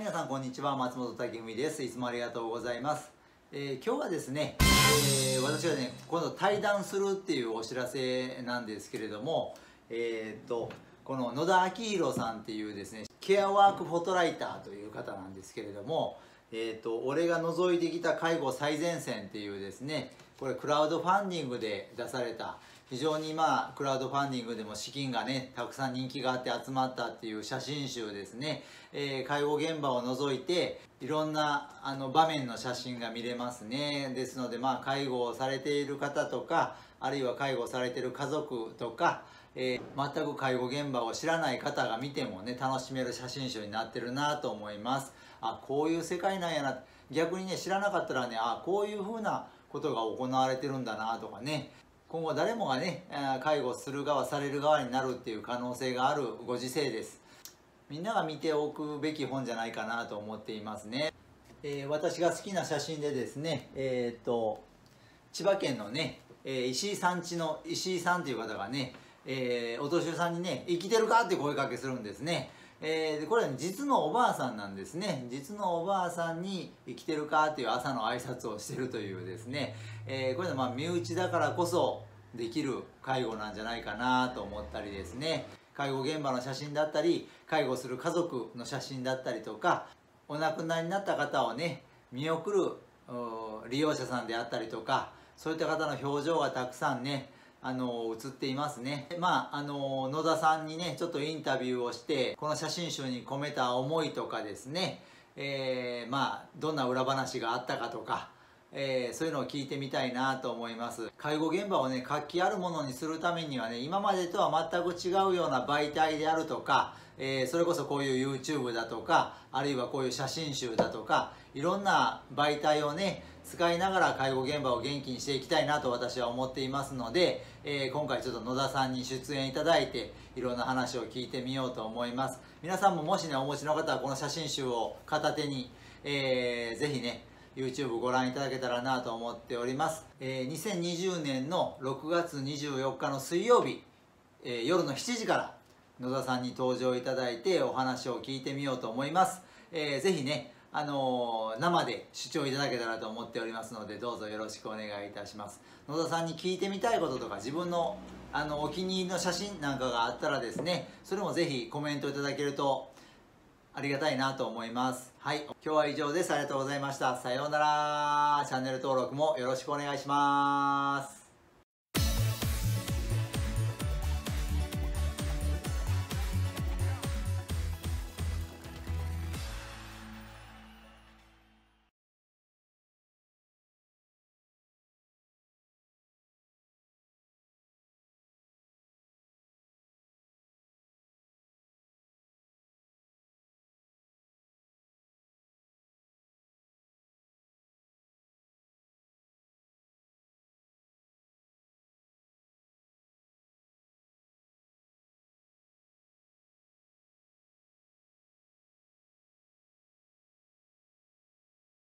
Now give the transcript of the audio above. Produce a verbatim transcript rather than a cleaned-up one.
皆さんこんにちは、松本武文です。いつもありがとうございます。えー、今日はですね、えー、私がね今度対談するっていうお知らせなんですけれども、えー、っとこの野田明宏さんっていうですねケアワークフォトライターという方なんですけれども、えー、っと俺が覗いてきた介護最前線っていうですね、これクラウドファンディングで出された、非常にまあクラウドファンディングでも資金がねたくさん人気があって集まったっていう写真集ですね。えー、介護現場を除いていろんなあの場面の写真が見れますね。ですのでまあ介護をされている方とか、あるいは介護されている家族とか、えー、全く介護現場を知らない方が見てもね楽しめる写真集になってるなと思います。あ、こういう世界なんやな、逆にね知らなかったらね、あ、こういうふうなことが行われてるんだなとかね、今後誰もがね介護する側される側になるっていう可能性があるご時世です。みんなが見ておくべき本じゃないかなと思っていますね。えー、私が好きな写真でですね、えー、っと千葉県のね、えー、石井さん家の石井さんという方がね、えー、お年寄りさんにね「生きてるか?」って声かけするんですね。えー、でこれは、ね、実のおばあさんなんですね。実のおばあさんに「生きてるか?」っていう朝の挨拶をしてるというですね、えー、これはまあ身内だからこそできる介護なんじゃないかなと思ったりですね、介護現場の写真だったり介護する家族の写真だったりとか、お亡くなりになった方をね見送る利用者さんであったりとか、そういった方の表情がたくさんねあの写っていますね。まああの野田さんにねちょっとインタビューをして、この写真集に込めた思いとかですね、えー、まあどんな裏話があったかとか、えー、そういうのを聞いてみたいなと思います。介護現場をね活気あるものにするためにはね、今までとは全く違うような媒体であるとか、えー、それこそこういう YouTube だとか、あるいはこういう写真集だとか、いろんな媒体をね使いながら介護現場を元気にしていきたいなと私は思っていますので、えー、今回ちょっと野田さんに出演いただいていろんな話を聞いてみようと思います。皆さんももしねお持ちの方はこの写真集を片手に、えー、ぜひね YouTube ご覧いただけたらなと思っております。えー、にせんにじゅうねんのろくがつにじゅうよっかの水曜日、えー、夜のしちじから野田さんに登場いただいてお話を聞いてみようと思います。えー、ぜひねあのー、生で視聴いただけたらと思っておりますので、どうぞよろしくお願いいたします。野田さんに聞いてみたいこととか、自分のあのお気に入りの写真なんかがあったらですね、それもぜひコメントいただけるとありがたいなと思います。はい、今日は以上です。ありがとうございました。さようなら。チャンネル登録もよろしくお願いします。